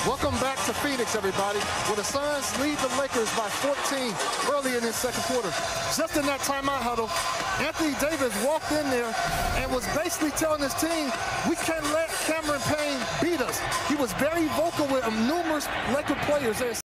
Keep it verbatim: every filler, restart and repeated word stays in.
Welcome back to Phoenix, everybody, where the Suns lead the Lakers by fourteen early in this second quarter. Just in that timeout huddle, Anthony Davis walked in there and was basically telling his team, we can't let Cameron Payne beat us. He was very vocal with numerous Laker players there.